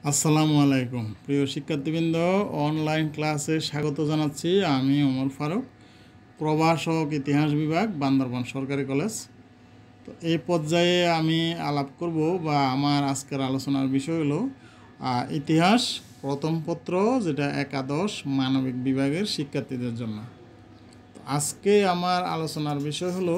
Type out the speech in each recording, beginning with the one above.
আসসালামু আলাইকুম প্রিয় শিক্ষার্থীবৃন্দ, অনলাইন ক্লাসে স্বাগত জানাচ্ছি। আমি ওমর ফারুক, প্রভাষক ইতিহাস বিভাগ, বান্দরবান সরকারি কলেজ। তো এই পর্যায়ে আমি আলাপ করব বা আমার আজকের আলোচনার বিষয় হলো ইতিহাস প্রথম পত্র, যেটা একাদশ মানবিক বিভাগের শিক্ষার্থীদের জন্য। তো আজকে আমার আলোচনার বিষয় হলো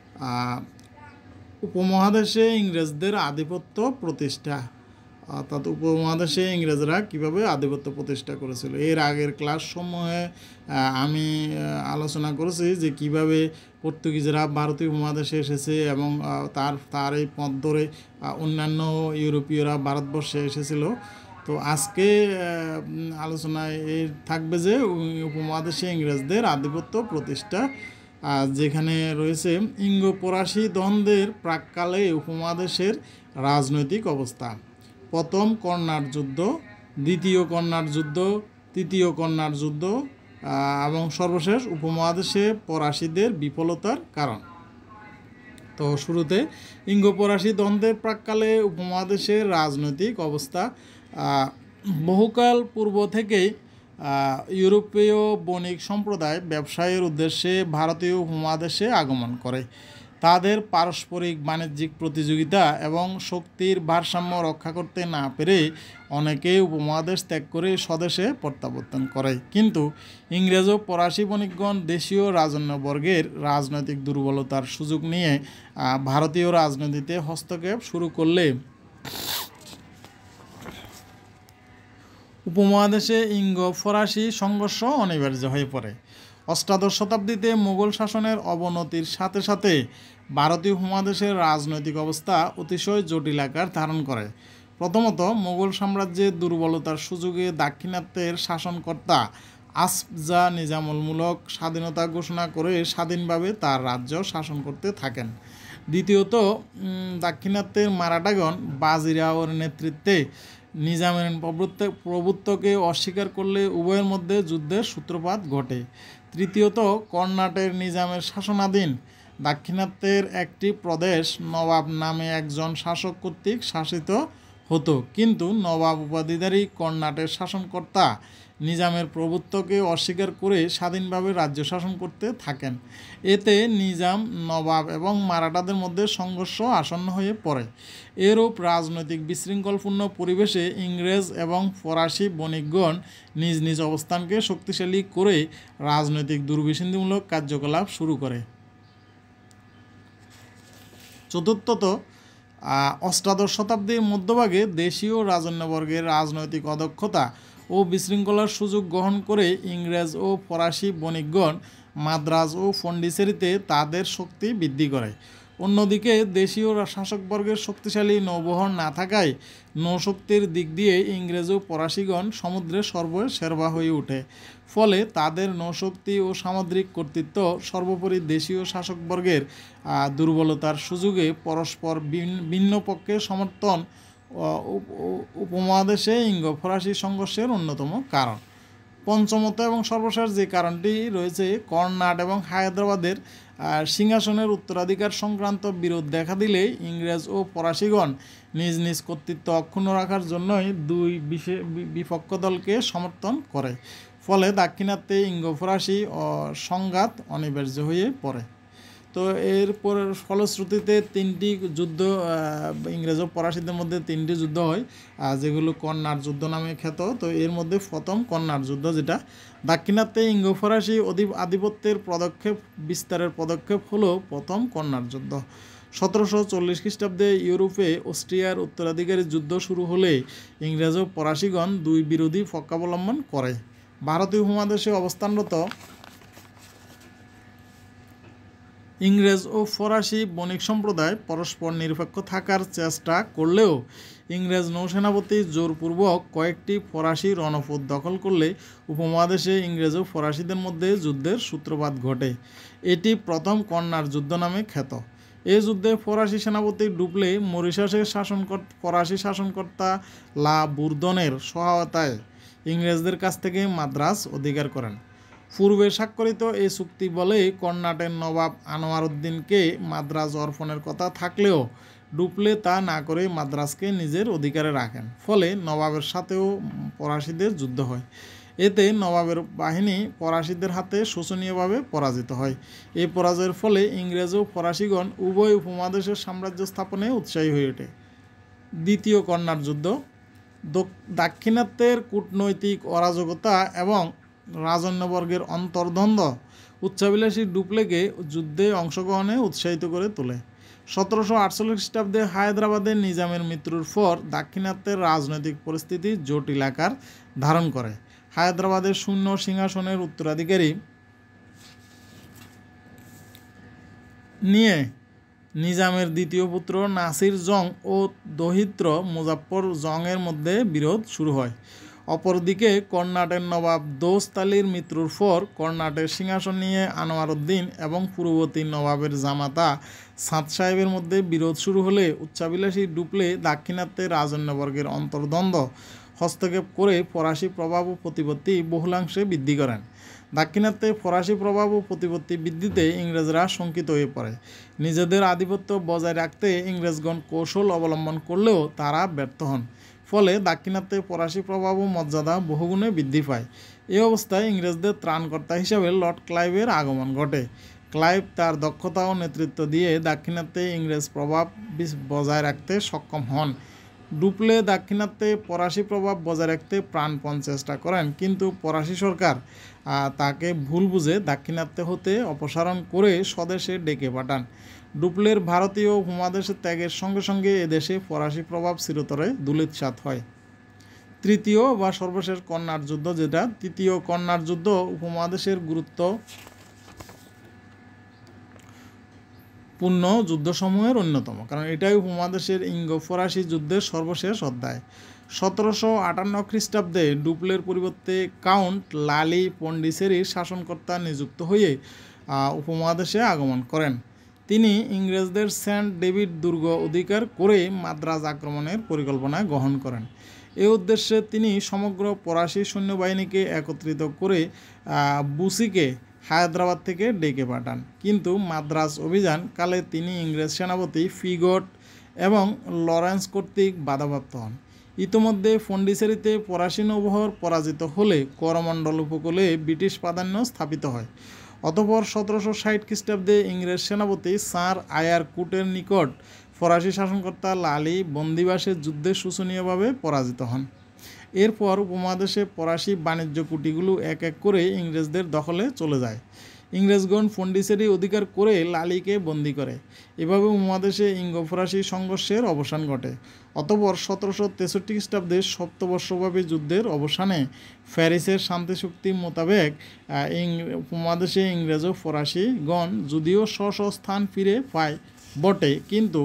উপমহাদেশে ইংরেজদের আধিপত্য প্রতিষ্ঠা, অর্থাৎ উপমহাদেশে ইংরেজরা কীভাবে আধিপত্য প্রতিষ্ঠা করেছিল। এর আগের ক্লাস সমূহে আমি আলোচনা করেছি যে কিভাবে পর্তুগিজরা ভারতীয় উপমহাদেশে এসেছে এবং তার এই পথ ধরে অন্যান্য ইউরোপীয়রা ভারতবর্ষে এসেছিল। তো আজকে আলোচনায় থাকবে যে উপমহাদেশে ইংরেজদের আধিপত্য প্রতিষ্ঠা, যেখানে রয়েছে ইঙ্গ ফরাসি দ্বন্দ্বের প্রাক্কালে উপমহাদেশের রাজনৈতিক অবস্থা, প্রথম কর্নার যুদ্ধ, দ্বিতীয় কর্নার যুদ্ধ, তৃতীয় কর্নার যুদ্ধ এবং সর্বশেষ উপমহাদেশে ফরাসিদের বিফলতার কারণ। তো শুরুতে ইঙ্গ ফরাসি দ্বন্দ্বের প্রাক্কালে উপমহাদেশের রাজনৈতিক অবস্থা। বহুকাল পূর্ব থেকেই ইউরোপীয় বণিক সম্প্রদায় ব্যবসায়ের উদ্দেশ্যে ভারতীয় উপমহাদেশে আগমন করে। তাদের পারস্পরিক বাণিজ্যিক প্রতিযোগিতা এবং শক্তির ভারসাম্য রক্ষা করতে না পেরে অনেকে উপমহাদেশ ত্যাগ করে স্বদেশে প্রত্যাবর্তন করে। কিন্তু ইংরেজ ও ফরাসি বণিকগণ দেশীয় রাজন্যবর্গের রাজনৈতিক দুর্বলতার সুযোগ নিয়ে ভারতীয় রাজনীতিতে হস্তক্ষেপ শুরু করলে উপমহাদেশে ইঙ্গ ফরাসি সংঘর্ষ অনিবার্য হয়ে পড়ে। অষ্টাদশ শতাব্দীতে মুঘল শাসনের অবনতির সাথে সাথে ভারতীয় উপমহাদেশের রাজনৈতিক অবস্থা অতিশয় জটিল আকার ধারণ করে। প্রথমত, মুঘল সাম্রাজ্যের দুর্বলতার সুযোগে দাক্ষিণাত্যের শাসনকর্তা আসফ নিজামুলমূলক স্বাধীনতা ঘোষণা করে স্বাধীনভাবে তার রাজ্য শাসন করতে থাকেন। দ্বিতীয়ত, দাক্ষিণাত্যের মারাঠাগণ বাজিরাওর নেতৃত্বে নিজামের প্রভুত্বকে অস্বীকার করলে উভয়ের মধ্যে যুদ্ধের সূত্রপাত ঘটে। তৃতীয়ত, কর্ণাটের নিজামের শাসনাধীন দাক্ষিণাত্যের একটি প্রদেশ নবাব নামে একজন শাসক কর্তৃক শাসিত হতো, কিন্তু নবাব উপাধিধারী কর্ণাটের শাসনকর্তা নিজামের প্রভুত্বকে অস্বীকার করে স্বাধীনভাবে রাজ্য শাসন করতে থাকেন। এতে নিজাম, নবাব এবং মারাঠাদের মধ্যে সংঘর্ষ আসন্ন হয়ে পড়ে। এরূপ রাজনৈতিক বিশৃঙ্খলপূর্ণ পরিবেশে ইংরেজ এবং ফরাসি বণিকগণ নিজ নিজ অবস্থানকে শক্তিশালী করে রাজনৈতিক দুর্বিসন্ধিমূলক কার্যকলাপ শুরু করে। চতুর্থত, অষ্টাদশ শতাব্দীর মধ্যভাগে দেশীয় রাজন্যবর্গের রাজনৈতিক অদক্ষতা ও বিশৃঙ্খলার সুযোগ গ্রহণ করে ইংরেজ ও ফরাসি বণিকগণ মাদ্রাজ ও পন্ডিচেরিতে তাদের শক্তি বৃদ্ধি করে। অন্যদিকে দেশীয় শাসকবর্গের শক্তিশালী নৌবহর না থাকায় নৌশক্তির দিক দিয়ে ইংরেজ ও ফরাসিগণ সমুদ্রে সর্বশেরবা হয়ে ওঠে। ফলে তাদের নৌশক্তি ও সামুদ্রিক কর্তৃত্ব সর্বোপরি দেশীয় শাসকবর্গের দুর্বলতার সুযোগে পরস্পর ভিন্ন পক্ষের সমর্থন উপমহাদেশে ইঙ্গ ফরাসি সংঘর্ষের অন্যতম কারণ। পঞ্চমত এবং সর্বশেষ যে কারণটি রয়েছে, কর্ণাট এবং হায়দ্রাবাদের সিংহাসনের উত্তরাধিকার সংক্রান্ত বিরোধ দেখা দিলে ইংরেজ ও ফরাসিগণ নিজ নিজ কর্তৃত্ব অক্ষুণ্ণ রাখার জন্যই দুই বিপক্ষ দলকে সমর্থন করে। ফলে দাক্ষিণাত্যে ইঙ্গ ফরাসি সংঘাত অনিবার্য হয়ে পড়ে। তো এরপর ফলশ্রুতিতে তিনটি যুদ্ধ ইংরেজ ও ফরাসিদের মধ্যে তিনটি যুদ্ধ হয়, যেগুলো কর্নার যুদ্ধ নামে খ্যাত। তো এর মধ্যে প্রথম কর্নার যুদ্ধ, যেটা দাক্ষিণাত্যে ইঙ্গ ফরাসি আধিপত্যের পদক্ষেপ বিস্তারের পদক্ষেপ হলো প্রথম কর্নার যুদ্ধ। 1740 খ্রিস্টাব্দে ইউরোপে অস্ট্রিয়ার উত্তরাধিকারী যুদ্ধ শুরু হলে ইংরেজ ও ফরাসিগণ দুই বিরোধী পক্ষাবলম্বন করে। ভারতীয় উপমহাদেশে অবস্থানরত ইংরেজ ও ফরাসি বণিক সম্প্রদায় পরস্পর নিরপেক্ষ থাকার চেষ্টা করলেও ইংরেজ নৌসেনাপতি জোরপূর্বক কয়েকটি ফরাসি রণপোত দখল করলে উপমহাদেশে ইংরেজ ও ফরাসিদের মধ্যে যুদ্ধের সূত্রপাত ঘটে। এটি প্রথম কর্নার যুদ্ধ নামে খ্যাত। এই যুদ্ধে ফরাসি সেনাপতি ডুপ্লে মরিশাসের ফরাসি শাসনকর্তা লা বুর্দনের সহায়তায় ইংরেজদের কাছ থেকে মাদ্রাজ অধিকার করেন। পূর্বে স্বাক্ষরিত এই চুক্তি বলে কর্ণাটের নবাব আনোয়ার উদ্দিনকে মাদ্রাজ অর্পণের কথা থাকলেও ডুপ্লে তা না করে মাদ্রাজকে নিজের অধিকারে রাখেন। ফলে নবাবের সাথেও ফরাসিদের যুদ্ধ হয়। এতে নবাবের বাহিনী ফরাসিদের হাতে শোচনীয়ভাবে পরাজিত হয়। এই পরাজয়ের ফলে ইংরেজ ও ফরাসিগণ উভয় উপমহাদেশের সাম্রাজ্য স্থাপনে উৎসাহী হয়ে ওঠে। দ্বিতীয় কন্যার যুদ্ধ। দাক্ষিণাত্যের কূটনৈতিক অরাজকতা এবং রাজন্যবর্গের অন্তর্দ্বন্দ্ব উচ্চাভিলাষী ডুপ্লেকে যুদ্ধে অংশগ্রহণে উৎসাহিত করে তোলে। 1748 খ্রিস্টাব্দে হায়দ্রাবাদের নিজামের মৃত্যুর পর দাক্ষিণাত্যের রাজনৈতিক পরিস্থিতি জটিল আকার ধারণ করে। হায়দ্রাবাদের শূন্য সিংহাসনের উত্তরাধিকারী নিয়ে নিজামের দ্বিতীয় পুত্র নাসির জং ও দৌহিত্র মুজাফফর জংয়ের মধ্যে বিরোধ শুরু হয়। অপরদিকে কর্ণাটের নবাব দোস্ত আলীর মৃত্যুর পর কর্ণাটের সিংহাসন নিয়ে আনোয়ার উদ্দিন এবং পূর্ববর্তী নবাবের জামাতা সাদ সাহেবের মধ্যে বিরোধ শুরু হলে উচ্চাভিলাষী ডুপ্লে দাক্ষিণাত্যের রাজন্যবর্গের অন্তর্দ্বন্দ্ব হস্তক্ষেপ করে ফরাসি প্রভাব ও প্রতিপত্তি বহুলাংশে বৃদ্ধি করেন। দাক্ষিণাত্যে ফরাসি প্রভাব ও প্রতিপত্তি বৃদ্ধিতে ইংরেজরা শঙ্কিত হয়ে পড়ে। নিজেদের আধিপত্য বজায় রাখতে ইংরেজগণ কৌশল অবলম্বন করলেও তারা ব্যর্থ হন। ফলে দাক্ষিণাত্যে ফরাসি প্রভাব ও মর্যাদা বহুগুণে বৃদ্ধি পায়। এই অবস্থায় ইংরেজদের ত্রাণকর্তা হিসাবে লর্ড ক্লাইভের আগমন ঘটে। ক্লাইভ তার দক্ষতা ও নেতৃত্ব দিয়ে দাক্ষিণাত্যে ইংরেজ প্রভাব বজায় রাখতে সক্ষম হন। ডুপ্লে দাক্ষিণাত্যে ফরাসি প্রভাব বজায় রাখতে প্রাণপণ চেষ্টা করেন, কিন্তু ফরাসি সরকার তাকে ভুল বুঝে দাক্ষিণাত্য হতে অপসারণ করে স্বদেশে ডেকে পাঠান। ডুপ্লের ভারতীয় উপমহাদেশে ত্যাগের সঙ্গে সঙ্গে এদেশে ফরাসি প্রভাব চিরতরে ধূলিসাৎ হয়। তৃতীয় বা সর্বশেষ কন্যার যুদ্ধ, যেটা তৃতীয় কন্যার যুদ্ধ, উপমহাদেশের গুরুত্বপূর্ণ যুদ্ধসমূহের অন্যতম, কারণ এটাই উপমহাদেশের ইঙ্গো ফরাসি যুদ্ধের সর্বশেষ অধ্যায়। 1758 খ্রিস্টাব্দে ডুপ্লের পরিবর্তে কাউন্ট লালি পন্ডিচেরির শাসনকর্তা নিযুক্ত হয়ে উপমহাদেশে আগমন করেন। তিনি ইংরেজদের সেন্ট ডেভিড দুর্গ অধিকার করে মাদ্রাজ আক্রমণের পরিকল্পনা গ্রহণ করেন। এ উদ্দেশ্যে তিনি সমগ্র ফরাসি সৈন্যবাহিনীকে একত্রিত করে বুসিকে হায়দ্রাবাদ থেকে ডেকে পাঠান, কিন্তু মাদ্রাজ অভিযান কালে তিনি ইংরেজ সেনাপতি ফিগট এবং লরেন্স কর্তৃক বাধাপ্রাপ্ত হন। ইতোমধ্যে পন্ডিচেরিতে ফরাসি নৌবহর পরাজিত হলে করমণ্ডল উপকূলে ব্রিটিশ প্রাধান্য স্থাপিত হয়। অতঃপর 1760 খ্রিস্টাব্দে ইংরেজ সেনাপতি স্যার আয়ার কুটের নিকট ফরাসি শাসনকর্তা লালি বন্দিবাসের যুদ্ধে শোচনীয়ভাবে পরাজিত হন। এরপর উপমহাদেশে ফরাসি বাণিজ্য কুটিগুলো এক এক করে ইংরেজদের দখলে চলে যায়। ইংরেজগণ পন্ডিচেরি অধিকার করে লালিকে বন্দী করে। এভাবে উপমহাদেশে ইঙ্গো ফরাসি সংঘর্ষের অবসান ঘটে। অতঃপর 1763 খ্রিস্টাব্দে সপ্তবর্ষব্যাপী যুদ্ধের অবসানে প্যারিসের শান্তি চুক্তি মোতাবেক উপমহাদেশে ইংরেজ ও ফরাসিগণ যদিও স্ব স্থান ফিরে পায় বটে, কিন্তু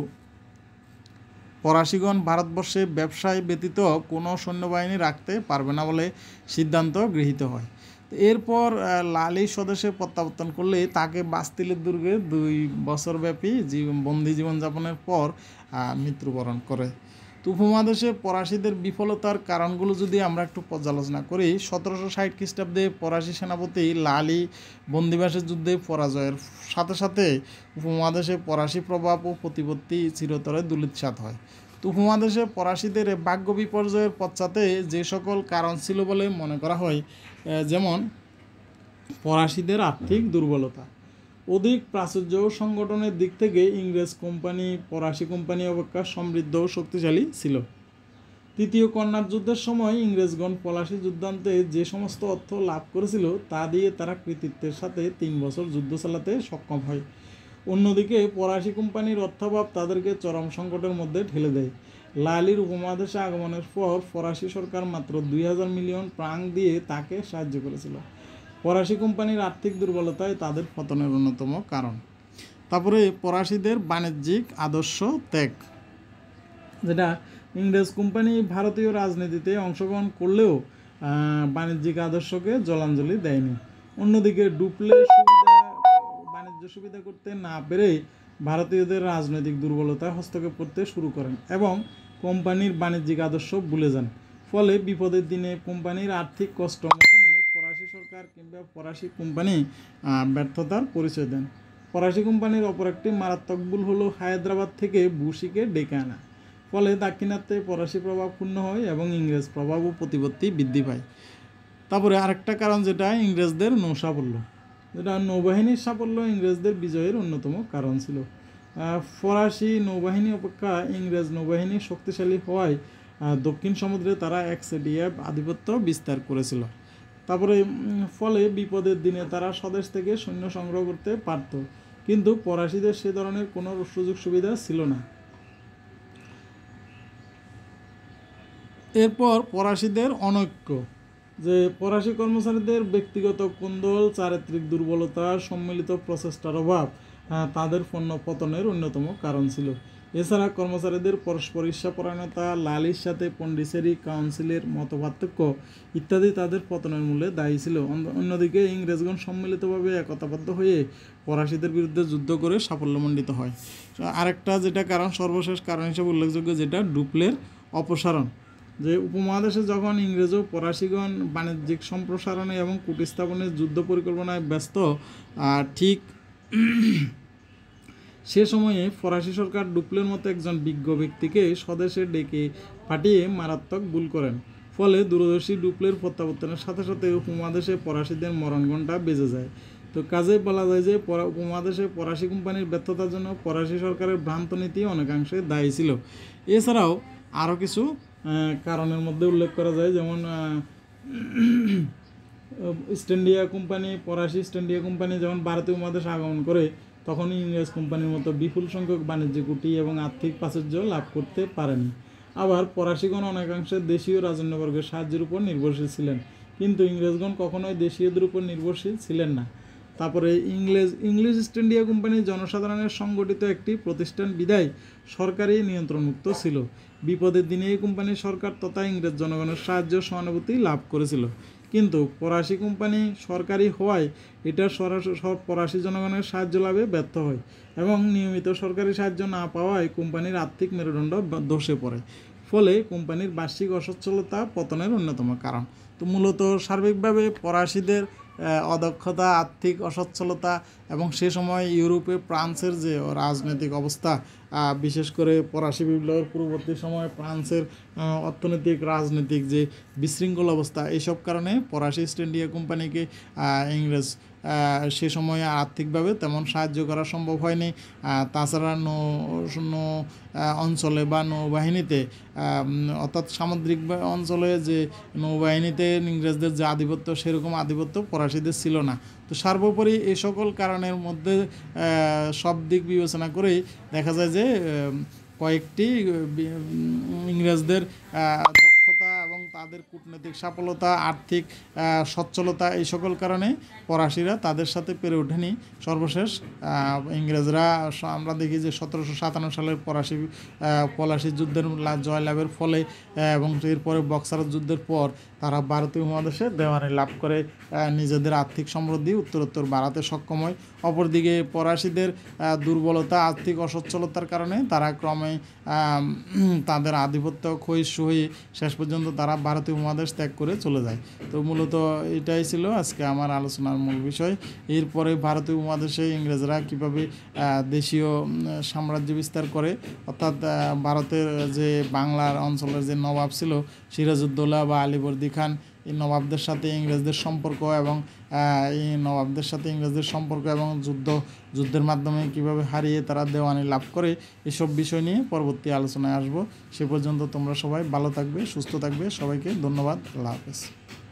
ফরাসিগণ ভারতবর্ষে ব্যবসায় ব্যতীত কোনো সৈন্যবাহিনী রাখতে পারবে না বলে সিদ্ধান্ত গৃহীত হয়। এরপর লালি স্বদেশে প্রত্যাবর্তন করলে তাকে বাস্তিলের দুর্গে 2 বছরব্যাপী বন্দি জীবনযাপনের পর মৃত্যুবরণ করে। তো উপমহাদেশে ফরাসিদের বিফলতার কারণগুলো যদি আমরা একটু পর্যালোচনা করি, 1760 খ্রিস্টাব্দে ফরাসি সেনাপতি লালি বন্দিবাসের যুদ্ধে পরাজয়ের সাথে সাথে উপমহাদেশে ফরাসি প্রভাব ও প্রতিপত্তি চিরতরে ধূলিসাৎ হয়। তো উপমহাদেশে ফরাসিদের ভাগ্য বিপর্যয়ের পশ্চাতে যে সকল কারণ ছিল বলে মনে করা হয়, যেমন ফরাসিদের আর্থিক দুর্বলতা, অধিক প্রাচুর্য ও সংগঠনের দিক থেকে ইংরেজ কোম্পানি ফরাসি কোম্পানি অপেক্ষা সমৃদ্ধ ও শক্তিশালী ছিল। তৃতীয় কন্যার যুদ্ধের সময় ইংরেজগণ ফরাসি যুদ্ধান্তে যে সমস্ত অর্থ লাভ করেছিল তা দিয়ে তারা কৃতিত্বের সাথে 3 বছর যুদ্ধ চালাতে সক্ষম হয়। অন্যদিকে ফরাসি কোম্পানির অর্থাভাব তাদেরকে চরম সংকটের মধ্যে ঠেলে দেয়। লালির উপমহাদেশে আগমনের পর ফরাসি সরকার মাত্র 2000 মিলিয়ন ফ্রাঙ্ক দিয়ে তাকে সাহায্য করেছিল। ফরাসি কোম্পানির আর্থিক দুর্বলতায় তাদের পতনের অন্যতম কারণ। তারপরে ফরাসিদের বাণিজ্যিক আদর্শ ত্যাগ, যেটা ইংরেজ কোম্পানি ভারতীয় রাজনীতিতে অংশগ্রহণ করলেও বাণিজ্যিক আদর্শকে জলাঞ্জলি দেয়নি। অন্যদিকে ডুপ্লে বাণিজ্য সুবিধা করতে না পেরে ভারতীয়দের রাজনৈতিক দুর্বলতায় হস্তক্ষেপ করতে শুরু করেন এবং কোম্পানির বাণিজ্যিক আদর্শ ভুলে যান। ফলে বিপদের দিনে কোম্পানির আর্থিক কষ্ট মোচনে ফরাসি সরকার কিংবা ফরাসি কোম্পানি ব্যর্থতার পরিচয় দেন। ফরাসি কোম্পানির অপর একটি মারাত্মক ভুল হলো হায়দ্রাবাদ থেকে বুশিকে ডেকে আনা। ফলে দাক্ষিণাত্যে ফরাসি প্রভাব ক্ষুণ্ণ হয় এবং ইংরেজ প্রভাব ও প্রতিপত্তি বৃদ্ধি পায়। তারপরে আরেকটা কারণ যেটা ইংরেজদের নৌসাফল্য, যেটা নৌবাহিনীর সাফল্য ইংরেজদের বিজয়ের অন্যতম কারণ ছিল। ফরাসি নৌবাহিনী অপেক্ষা ইংরেজ নৌবাহিনী শক্তিশালী হওয়ায় দক্ষিণ সমুদ্রে তারা একচেটিয়া আধিপত্য বিস্তার করেছিল। তারপরে ফলে বিপদের দিনে তারা স্বদেশ থেকে সৈন্য সংগ্রহ করতে পারত, কিন্তু ফরাসিদের সে ধরনের কোনো সুযোগ সুবিধা ছিল না। এরপর ফরাসিদের অনৈক্য, যে ফরাসি কর্মচারীদের ব্যক্তিগত কোন্দল, চারিত্রিক দুর্বলতা, সম্মিলিত প্রচেষ্টার অভাব তাদের পণ্য পতনের অন্যতম কারণ ছিল। এছাড়া কর্মচারীদের পরস্পর ঈর্ষাপরায়ণতা, লালির সাথে পন্ডিচেরি কাউন্সিলের মতপার্থক্য ইত্যাদি তাদের পতনের মূলে দায়ী ছিল। অন্যদিকে ইংরেজগণ সম্মিলিতভাবে একতাবদ্ধ হয়ে ফরাসিদের বিরুদ্ধে যুদ্ধ করে সাফল্যমণ্ডিত হয়। আরেকটা যেটা কারণ, সর্বশেষ কারণ হিসেবে উল্লেখযোগ্য, যেটা ডুপ্লের অপসারণ, যে উপমহাদেশে যখন ইংরেজ ও ফরাসিগণ বাণিজ্যিক সম্প্রসারণে এবং কূট স্থাপনের যুদ্ধ পরিকল্পনায় ব্যস্ত, ঠিক সে সময়ে ফরাসি সরকার ডুপ্লের মতো একজন বিজ্ঞ ব্যক্তিকে স্বদেশে ডেকে পাঠিয়ে মারাত্মক ভুল করেন। ফলে দূরদর্শী ডুপ্লের প্রত্যাবর্তনের সাথে সাথে উপমহাদেশে ফরাসিদের মরণঘণ্টা বেজে যায়। তো কাজে বলা যায় যে উপমহাদেশে ফরাসি কোম্পানির ব্যর্থতার জন্য ফরাসি সরকারের ভ্রান্ত নীতি অনেকাংশে দায়ী ছিল। এছাড়াও আরও কিছু কারণের মধ্যে উল্লেখ করা যায়, যেমন ইস্ট ইন্ডিয়া কোম্পানি, ফরাসি ইস্ট ইন্ডিয়া কোম্পানি যখন ভারতীয় উপমহাদেশে আগমন করে, তখন ইংরেজ কোম্পানির মতো বিপুল সংখ্যক বাণিজ্যিক কুটি এবং আর্থিক প্রাচুর্য লাভ করতে পারেনি। আবার ফরাসিগণ অনেকাংশে দেশীয় রাজন্যবর্গের সাহায্যের উপর নির্ভরশীল ছিলেন, কিন্তু ইংরেজগণ কখনোই দেশীয়দের উপর নির্ভরশীল ছিলেন না। তারপরে ইংলিশ ইস্ট ইন্ডিয়া কোম্পানি জনসাধারণের সংগঠিত একটি প্রতিষ্ঠান বিধায় সরকারি নিয়ন্ত্রণমুক্ত ছিল। বিপদের দিনে এই কোম্পানির সরকার তথা ইংরেজ জনগণের সাহায্য সহানুভূতি লাভ করেছিল, কিন্তু ফরাসি কোম্পানি সরকারি হওয়ায় এটা ফরাসি জনগণের সাহায্য লাভে ব্যর্থ হয় এবং নিয়মিত সরকারি সাহায্য না পাওয়ায় কোম্পানির আর্থিক মেরুদণ্ড ধসে পড়ে। ফলে কোম্পানির বার্ষিক অসচ্ছলতা পতনের অন্যতম কারণ। তো মূলত সার্বিকভাবে ফরাসিদের অদক্ষতা, আর্থিক অসচ্ছলতা এবং সে সময় ইউরোপে ফ্রান্সের যে রাজনৈতিক অবস্থা, বিশেষ করে ফরাসি বিপ্লবের পূর্ববর্তী সময়ে ফ্রান্সের অর্থনৈতিক রাজনৈতিক যে বিশৃঙ্খল অবস্থা, এইসব কারণে ফরাসি ইস্ট ইন্ডিয়া কোম্পানিকে ইংরেজ সে সময়ে আর্থিকভাবে তেমন সাহায্য করা সম্ভব হয়নি। তাছাড়া নৌ অঞ্চলে বা নৌবাহিনীতে, অর্থাৎ সামুদ্রিক অঞ্চলে যে নৌবাহিনীতে ইংরেজদের যে আধিপত্য, সেরকম আধিপত্য ফরাসিদের ছিল না। তো সর্বোপরি এই সকল কারণের মধ্যে সব দিক বিবেচনা করেই দেখা যায় যে কয়েকটি ইংরেজদের দক্ষতা এবং তাদের কূটনৈতিক সফলতা, আর্থিক সচ্ছলতা, এই সকল কারণে ফরাসিরা তাদের সাথে পেরে ওঠেনি। সর্বশেষ ইংরেজরা, আমরা দেখি যে 1757 সালের পলাশি যুদ্ধের জয়লাভের ফলে এবং এরপরে বক্সার যুদ্ধের পর তারা ভারতীয় উপমহাদেশে দেওয়ানি লাভ করে নিজেদের আর্থিক সমৃদ্ধি উত্তরোত্তর বাড়াতে সক্ষম হয়। অপরদিকে ফরাসিদের দুর্বলতা, আর্থিক অসচ্ছলতার কারণে তারা ক্রমে তাদের আধিপত্য ক্ষয়িষ্ণু হয়ে শেষ পর্যন্ত তারা ভারতীয় উপমহাদেশ ত্যাগ করে চলে যায়। তো মূলত এটাই ছিল আজকে আমার আলোচনার মূল বিষয়। এরপরে ভারতীয় উপমহাদেশে ইংরেজরা কীভাবে দেশীয় সাম্রাজ্য বিস্তার করে, অর্থাৎ ভারতের যে বাংলার অঞ্চলের যে নবাব ছিল সিরাজউদ্দৌলা বা আলীবর্দী খান, এই নবাবদের সাথে ইংরেজদের সম্পর্ক এবং যুদ্ধের মাধ্যমে কিভাবে হারিয়ে তারা দেওয়ানি লাভ করে, এসব বিষয় নিয়ে পরবর্তী আলোচনায় আসব। সে পর্যন্ত তোমরা সবাই ভালো থাকবে, সুস্থ থাকবে। সবাইকে ধন্যবাদ। আল্লাহ হাফেজ।